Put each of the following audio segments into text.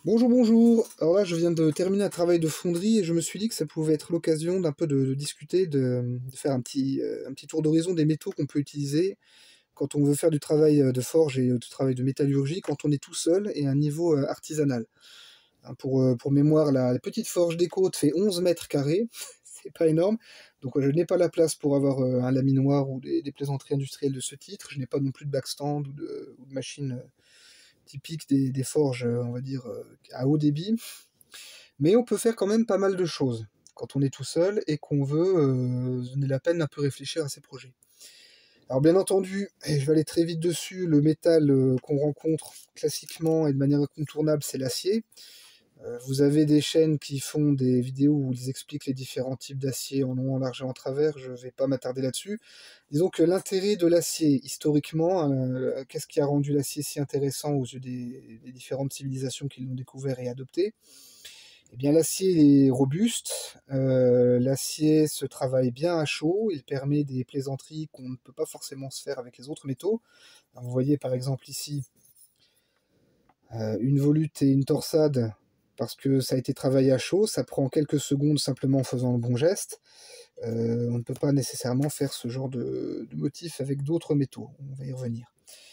Bonjour, bonjour. Alors là, je viens de terminer un travail de fonderie et je me suis dit que ça pouvait être l'occasion d'un peu de discuter, de faire un petit tour d'horizon des métaux qu'on peut utiliser quand on veut faire du travail de forge et du travail de métallurgie, quand on est tout seul et à un niveau artisanal. Hein, pour mémoire, la petite forge des Côtes fait 11 mètres carrés, c'est pas énorme, donc je n'ai pas la place pour avoir un laminoir ou des plaisanteries industrielles de ce titre. Je n'ai pas non plus de backstand ou de machine typique des forges, on va dire, à haut débit. Mais on peut faire quand même pas mal de choses quand on est tout seul et qu'on veut donner la peine d'un peu réfléchir à ses projets. Alors bien entendu, et je vais aller très vite dessus, le métal qu'on rencontre classiquement et de manière incontournable, c'est l'acier. Vous avez des chaînes qui font des vidéos où ils expliquent les différents types d'acier en long, en large et en travers, je ne vais pas m'attarder là-dessus. Disons que l'intérêt de l'acier, historiquement, qu'est-ce qui a rendu l'acier si intéressant aux yeux des différentes civilisations qui l'ont découvert et adopté? Eh bien, l'acier est robuste, l'acier se travaille bien à chaud, il permet des plaisanteries qu'on ne peut pas forcément se faire avec les autres métaux. Alors, vous voyez par exemple ici une volute et une torsade, parce que ça a été travaillé à chaud, ça prend quelques secondes simplement en faisant le bon geste. On ne peut pas nécessairement faire ce genre de motif avec d'autres métaux, on va y revenir.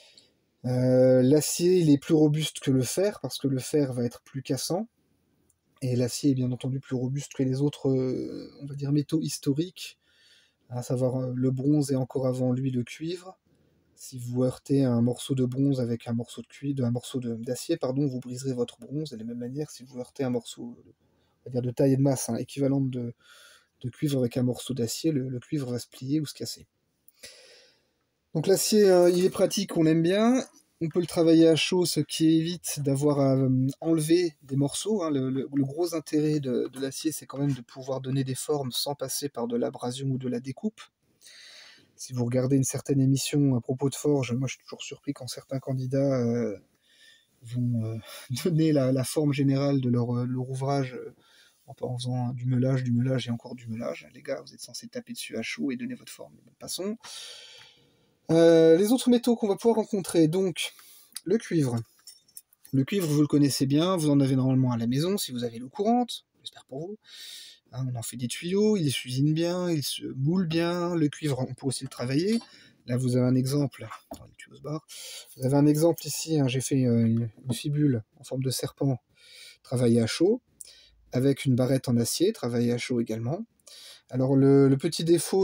L'acier, il est plus robuste que le fer, parce que le fer va être plus cassant. Et l'acier est bien entendu plus robuste que les autres, on va dire, métaux historiques, à savoir le bronze et encore avant lui le cuivre. Si vous heurtez un morceau de bronze avec un morceau de cuivre, un morceau d'acier, pardon, vous briserez votre bronze. De la même manière, si vous heurtez un morceau, on va dire de taille et de masse équivalente de cuivre avec un morceau d'acier, le cuivre va se plier ou se casser. Donc l'acier, il est pratique, on l'aime bien. On peut le travailler à chaud, ce qui évite d'avoir à enlever des morceaux. Hein. Le gros intérêt de l'acier, c'est quand même de pouvoir donner des formes sans passer par de l'abrasion ou de la découpe. Si vous regardez une certaine émission à propos de forge, moi je suis toujours surpris quand certains candidats vont donner la forme générale de leur ouvrage en faisant du meulage et encore du meulage. Les gars, vous êtes censés taper dessus à chaud et donner votre forme. Passons. Les autres métaux qu'on va pouvoir rencontrer, donc le cuivre. Le cuivre, vous le connaissez bien, vous en avez normalement à la maison si vous avez l'eau courante, j'espère pour vous. Hein, on en fait des tuyaux, il s'usine bien, il se moule bien. Le cuivre, on peut aussi le travailler. Là, vous avez un exemple. Vous avez un exemple ici, j'ai fait une fibule en forme de serpent travaillée à chaud, avec une barrette en acier, travaillée à chaud également. Alors, le petit défaut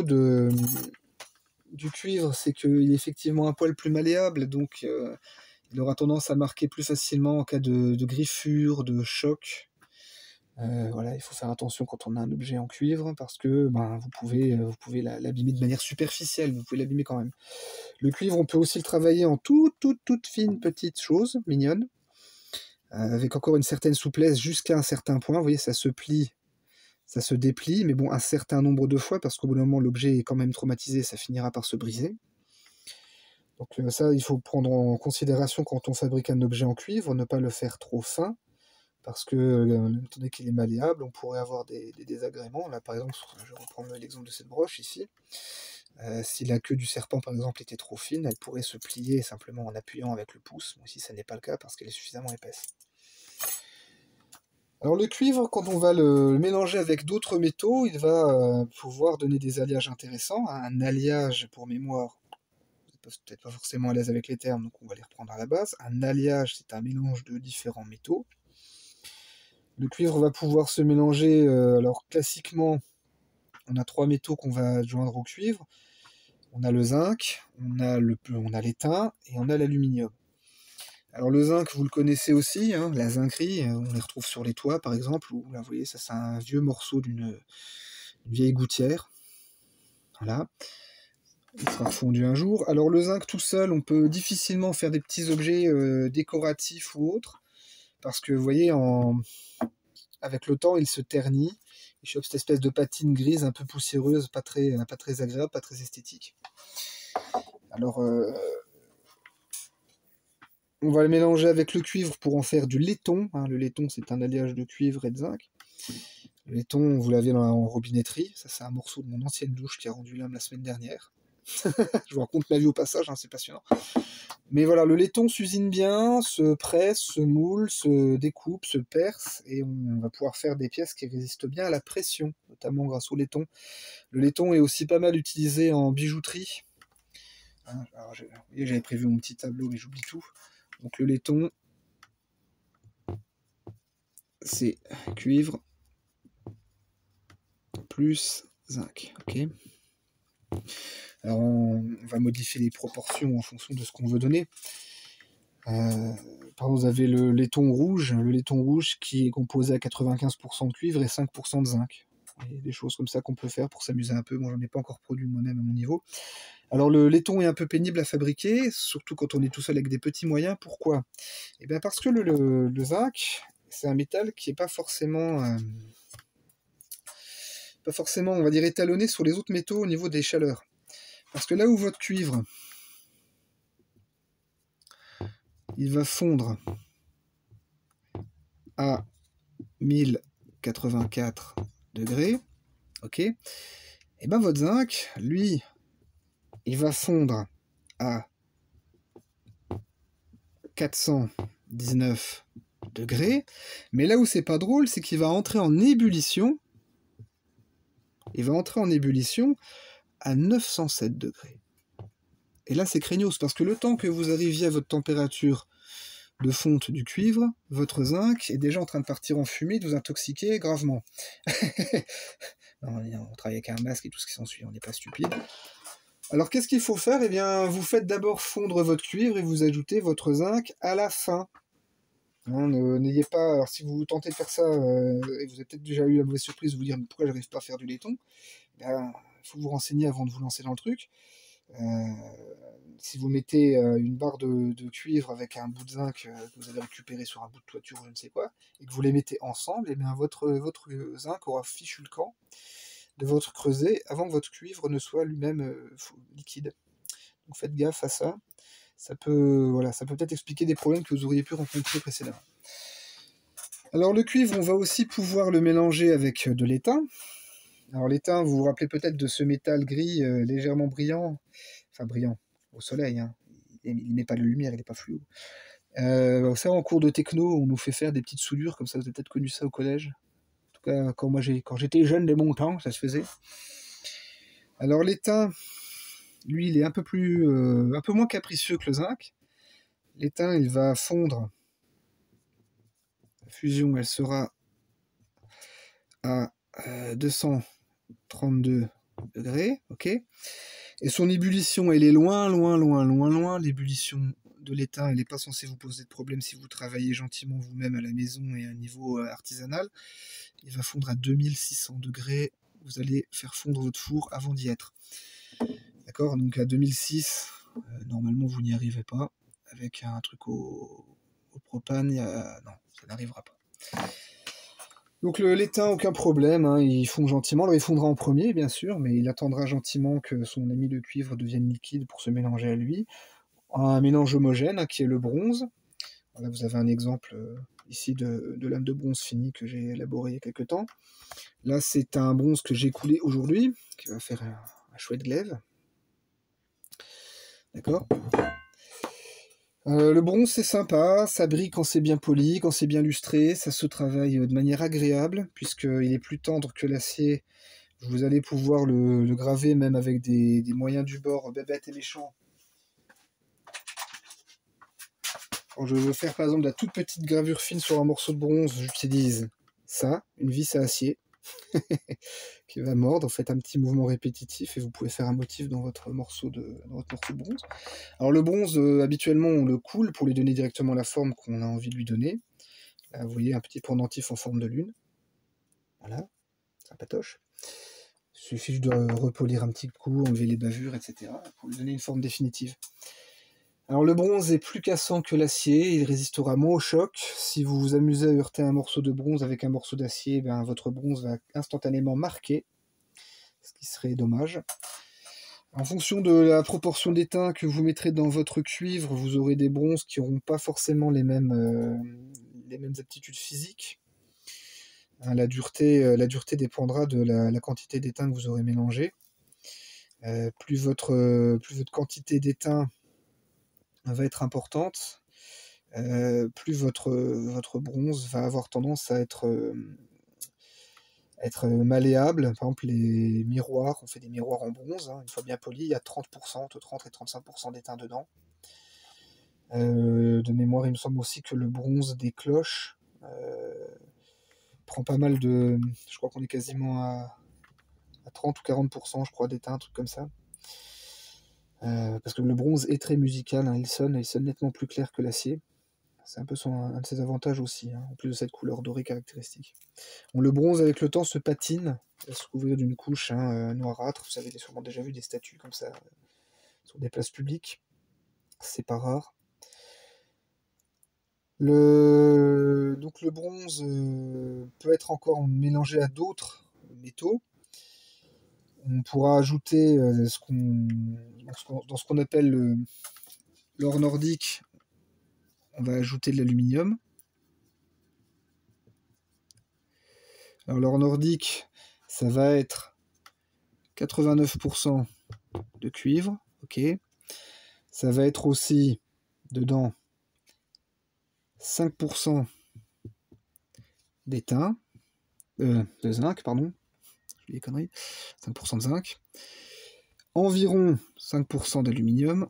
du cuivre, c'est qu'il est effectivement un poil plus malléable, donc il aura tendance à marquer plus facilement en cas de griffure, de choc. Voilà, il faut faire attention quand on a un objet en cuivre, parce que vous pouvez l'abîmer de manière superficielle, vous pouvez l'abîmer quand même. Le cuivre, on peut aussi le travailler en toute fine petite chose, mignonne, avec encore une certaine souplesse jusqu'à un certain point. Vous voyez, ça se plie, ça se déplie, mais bon, un certain nombre de fois, parce qu'au bout d'un moment, l'objet est quand même traumatisé, ça finira par se briser. Donc ça, il faut prendre en considération quand on fabrique un objet en cuivre, ne pas le faire trop fin, parce que, étant donné qu'il est malléable, on pourrait avoir des désagréments. Là, par exemple, je vais reprendre l'exemple de cette broche ici. Si la queue du serpent, par exemple, était trop fine, elle pourrait se plier simplement en appuyant avec le pouce. Moi, ici, ça n'est pas le cas parce qu'elle est suffisamment épaisse. Alors le cuivre, quand on va le mélanger avec d'autres métaux, il va pouvoir donner des alliages intéressants. Un alliage, pour mémoire, vous n'êtes peut-être pas forcément à l'aise avec les termes, donc on va les reprendre à la base. Un alliage, c'est un mélange de différents métaux. Le cuivre va pouvoir se mélanger, alors classiquement, on a 3 métaux qu'on va joindre au cuivre. On a le zinc, on a l'étain et on a l'aluminium. Alors le zinc, vous le connaissez aussi, la zincerie, on les retrouve sur les toits par exemple, où là vous voyez, ça c'est un vieux morceau d'une vieille gouttière. Voilà, il sera fondu un jour. Alors le zinc tout seul, on peut difficilement faire des petits objets décoratifs ou autres, parce que vous voyez, avec le temps, il se ternit, il chope cette espèce de patine grise un peu poussiéreuse, pas très agréable, pas très esthétique. Alors on va le mélanger avec le cuivre pour en faire du laiton. Le laiton, c'est un alliage de cuivre et de zinc. Le laiton, vous l'avez en robinetterie. Ça, c'est un morceau de mon ancienne douche qui a rendu l'âme la semaine dernière. Je vous raconte ma vie au passage, hein, c'est passionnant. Mais voilà, le laiton s'usine bien, se presse, se moule, se découpe, se perce, et on va pouvoir faire des pièces qui résistent bien à la pression, notamment grâce au laiton. Le laiton est aussi pas mal utilisé en bijouterie. Hein, alors, vous voyez, j'avais prévu mon petit tableau, mais j'oublie tout. Donc le laiton, c'est cuivre plus zinc. Ok. Alors on va modifier les proportions en fonction de ce qu'on veut donner. Par exemple, vous avez le laiton rouge qui est composé à 95% de cuivre et 5% de zinc. Et des choses comme ça qu'on peut faire pour s'amuser un peu. Moi, j'en ai pas encore produit moi-même à mon niveau. Alors, le laiton est un peu pénible à fabriquer, surtout quand on est tout seul avec des petits moyens. Pourquoi? Eh bien, parce que le zinc, c'est un métal qui n'est pas forcément, on va dire, étalonné sur les autres métaux au niveau des chaleurs. Parce que là où votre cuivre, il va fondre à 1084 degrés, ok, et bien votre zinc, lui, il va fondre à 419 degrés, mais là où c'est pas drôle, c'est qu'il va entrer en ébullition, à 907 degrés. Et là, c'est craignos, parce que le temps que vous arriviez à votre température de fonte du cuivre, votre zinc est déjà en train de partir en fumée, de vous intoxiquer gravement. Non, on travaille avec un masque et tout ce qui s'ensuit, on n'est pas stupide. Alors qu'est-ce qu'il faut faire? Eh bien, vous faites d'abord fondre votre cuivre et vous ajoutez votre zinc à la fin. N'ayez pas. Alors, si vous tentez de faire ça, et vous avez peut-être déjà eu la mauvaise surprise de vous dire mais pourquoi j'arrive pas à faire du laiton, il faut vous renseigner avant de vous lancer dans le truc. Si vous mettez une barre de cuivre avec un bout de zinc que vous avez récupéré sur un bout de toiture ou je ne sais quoi, et que vous les mettez ensemble, et bien votre zinc aura fichu le camp de votre creuset avant que votre cuivre ne soit lui-même liquide. Donc faites gaffe à ça. Ça peut peut-être expliquer des problèmes que vous auriez pu rencontrer précédemment. Alors le cuivre, on va aussi pouvoir le mélanger avec de l'étain. Alors l'étain, vous vous rappelez peut-être de ce métal gris légèrement brillant, enfin brillant au soleil, hein. Il n'émet pas de lumière, il n'est pas fluo. Ça, en cours de techno, on nous fait faire des petites soudures, comme ça, vous avez peut-être connu ça au collège. En tout cas, quand j'étais jeune de mon temps, ça se faisait. Alors l'étain, lui, il est un peu moins capricieux que le zinc. L'étain, il va fondre. La fusion, elle sera à 232 degrés, ok. Et son ébullition, elle est loin. L'ébullition de l'étain, elle n'est pas censée vous poser de problème si vous travaillez gentiment vous-même à la maison et à un niveau artisanal. Il va fondre à 2600 degrés. Vous allez faire fondre votre four avant d'y être. D'accord? Donc à 2006, normalement vous n'y arrivez pas. Avec un truc au propane, non, ça n'arrivera pas. Donc l'étain, aucun problème, hein, il fond gentiment. Alors il fondra en premier, bien sûr, mais il attendra gentiment que son ami de cuivre devienne liquide pour se mélanger à lui. Un mélange homogène, hein, qui est le bronze. Là, vous avez un exemple ici de lame de bronze finie que j'ai élaboré il y a quelques temps. Là, c'est un bronze que j'ai coulé aujourd'hui, qui va faire un chouette glaive. D'accord. Le bronze, c'est sympa, ça brille quand c'est bien poli, quand c'est bien lustré, ça se travaille de manière agréable, puisqu'il est plus tendre que l'acier. Vous allez pouvoir le graver même avec des moyens du bord bébêtes et méchants. Quand je veux faire par exemple de la toute petite gravure fine sur un morceau de bronze, j'utilise ça, une vis à acier, qui va mordre, faites un petit mouvement répétitif et vous pouvez faire un motif dans votre morceau de bronze. Alors le bronze, habituellement on le coule pour lui donner directement la forme qu'on a envie de lui donner. Là vous voyez un petit pendentif en forme de lune. Voilà, ça patoche. Il suffit de repolir un petit coup, enlever les bavures, etc. pour lui donner une forme définitive. Alors le bronze est plus cassant que l'acier, il résistera moins au choc. Si vous vous amusez à heurter un morceau de bronze avec un morceau d'acier, votre bronze va instantanément marquer, ce qui serait dommage. En fonction de la proportion d'étain que vous mettrez dans votre cuivre, vous aurez des bronzes qui n'auront pas forcément les mêmes aptitudes physiques. La dureté dépendra de la quantité d'étain que vous aurez mélangé. plus votre quantité d'étain va être importante, plus votre bronze va avoir tendance à être malléable. Par exemple, les miroirs, on fait des miroirs en bronze, hein, une fois bien polis, il y a 30%, entre 30 et 35% d'étain dedans. De mémoire, il me semble aussi que le bronze des cloches prend pas mal de... Je crois qu'on est quasiment à 30 ou 40%, je crois, d'étain, un truc comme ça. Parce que le bronze est très musical, hein, il sonne nettement plus clair que l'acier. C'est un peu un de ses avantages aussi, hein, en plus de cette couleur dorée caractéristique. Bon, le bronze, avec le temps, se patine, va se couvrir d'une couche noirâtre. Vous avez sûrement déjà vu des statues comme ça sur des places publiques. C'est pas rare. Donc le bronze peut être encore mélangé à d'autres métaux. On pourra ajouter dans ce qu'on appelle l'or nordique, on va ajouter de l'aluminium. Alors l'or nordique, ça va être 89% de cuivre, ok. Ça va être aussi dedans 5% d'étain, de zinc, pardon, je dis des conneries, 5% de zinc, environ 5% d'aluminium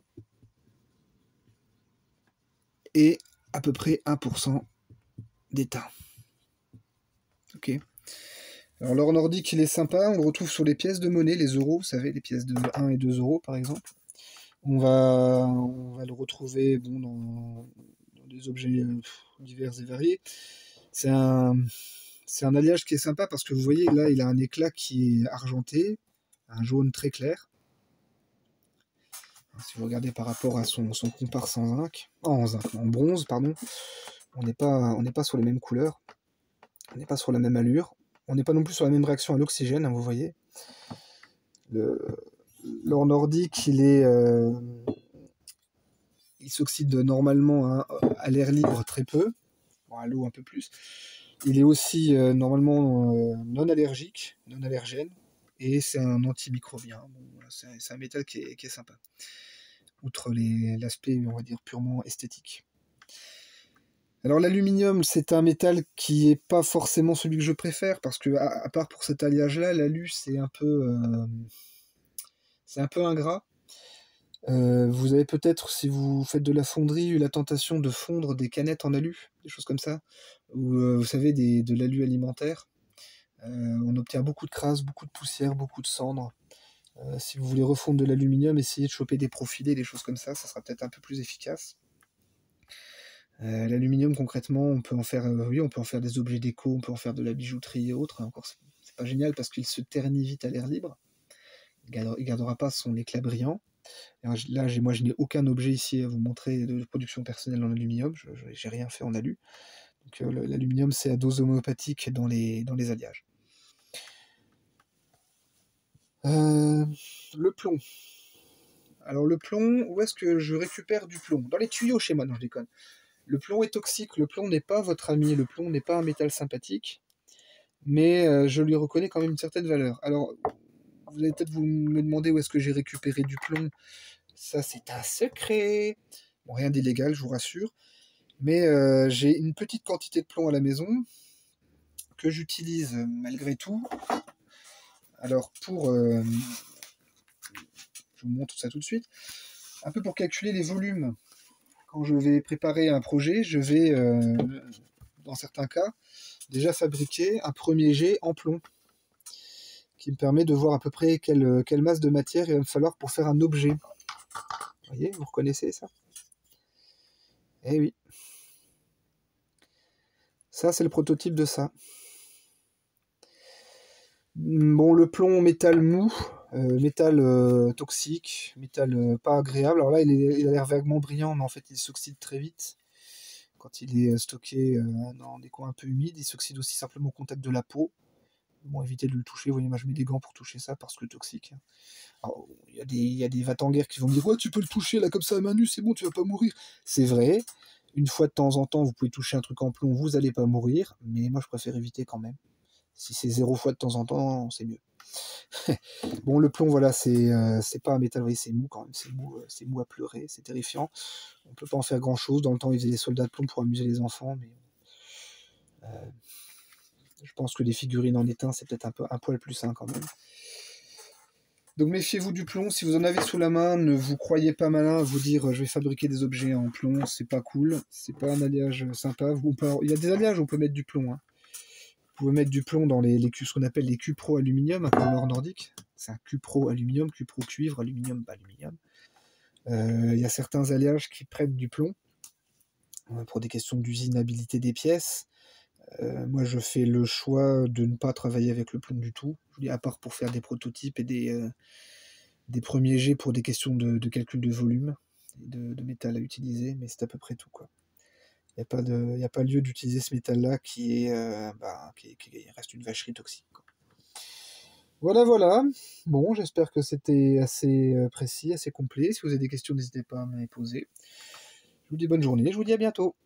et à peu près 1% d'étain. Ok. Alors l'or nordique, il est sympa, on le retrouve sur les pièces de monnaie, les euros, vous savez, les pièces de 1 et 2 euros par exemple. On va le retrouver dans des objets divers et variés. C'est un alliage qui est sympa parce que vous voyez, là, il a un éclat qui est argenté, un jaune très clair. Si vous regardez par rapport à son comparse en bronze, pardon, on n'est pas sur les mêmes couleurs, on n'est pas sur la même allure, on n'est pas non plus sur la même réaction à l'oxygène, hein, vous voyez. L'or nordique, il s'oxyde normalement à l'air libre très peu, bon, à l'eau un peu plus. Il est aussi normalement non allergique, non allergène, et c'est un antimicrobien. Bon, voilà, c'est un métal qui est sympa, outre l'aspect, on va dire, purement esthétique. Alors l'aluminium, c'est un métal qui est pas forcément celui que je préfère, parce que à part pour cet alliage-là, l'alu c'est un peu ingrat. Vous avez peut-être, si vous faites de la fonderie, eu la tentation de fondre des canettes en alu, des choses comme ça, ou vous savez, de l'alu alimentaire. On obtient beaucoup de crasse, beaucoup de poussière, beaucoup de cendres. Si vous voulez refondre de l'aluminium, essayez de choper des profilés, des choses comme ça sera peut-être un peu plus efficace. L'aluminium, concrètement, on peut en faire des objets déco, on peut en faire de la bijouterie et autres. Encore, c'est pas génial parce qu'il se ternit vite à l'air libre. Il gardera pas son éclat brillant. Alors là, je n'ai aucun objet ici à vous montrer de production personnelle en aluminium. J'ai rien fait en alu. Donc l'aluminium, c'est à dose homéopathique dans les alliages. Le plomb. Alors le plomb, où est-ce que je récupère du plomb? Dans les tuyaux chez moi, non je déconne. Le plomb est toxique, le plomb n'est pas votre ami, le plomb n'est pas un métal sympathique, mais je lui reconnais quand même une certaine valeur. Alors, vous allez peut-être me demander où est-ce que j'ai récupéré du plomb. Ça, c'est un secret. Bon, rien d'illégal, je vous rassure. Mais j'ai une petite quantité de plomb à la maison que j'utilise malgré tout. Alors, je vous montre ça tout de suite. Un peu pour calculer les volumes. Quand je vais préparer un projet, je vais, dans certains cas, déjà fabriquer un premier jet en plomb, qui me permet de voir à peu près quelle masse de matière il va me falloir pour faire un objet. Vous voyez, vous reconnaissez ça? Eh oui. Ça, c'est le prototype de ça. Bon, le plomb, métal mou, métal toxique, métal pas agréable. Alors là, il a l'air vaguement brillant, mais en fait, il s'oxyde très vite. Quand il est stocké dans des coins un peu humides, il s'oxyde aussi simplement au contact de la peau. Bon, évitez de le toucher. Vous voyez, moi, je mets des gants pour toucher ça parce que toxique. Alors, il y a des va-t-en-guerre qui vont me dire ouais, tu peux le toucher là comme ça à main nue, c'est bon, tu vas pas mourir. C'est vrai. Une fois de temps en temps, vous pouvez toucher un truc en plomb, vous allez pas mourir, mais moi je préfère éviter quand même. Si c'est 0 fois de temps en temps, c'est mieux. Bon, le plomb, voilà, c'est pas un métal, oui, c'est mou quand même, c'est mou à pleurer, c'est terrifiant. On peut pas en faire grand-chose. Dans le temps, ils faisaient des soldats de plomb pour amuser les enfants, mais je pense que les figurines en étain, c'est peut-être un poil plus sain quand même. Donc méfiez-vous du plomb, si vous en avez sous la main, ne vous croyez pas malin à vous dire je vais fabriquer des objets en plomb, c'est pas cool, c'est pas un alliage sympa. Il y a des alliages où on peut mettre du plomb, hein. Vous pouvez mettre du plomb dans ce qu'on appelle les cupro aluminium, comme l'or nordique. C'est un cupro aluminium, cupro cuivre, aluminium, pas aluminium. Il y a certains alliages qui prêtent du plomb pour des questions d'usinabilité des pièces. Moi, je fais le choix de ne pas travailler avec le plomb du tout, à part pour faire des prototypes et des premiers jets pour des questions de calcul de volume, de métal à utiliser, mais c'est à peu près tout, quoi. Il n'y a pas lieu d'utiliser ce métal-là qui reste une vacherie toxique, quoi. Voilà. Bon, j'espère que c'était assez précis, assez complet. Si vous avez des questions, n'hésitez pas à me les poser. Je vous dis bonne journée, je vous dis à bientôt.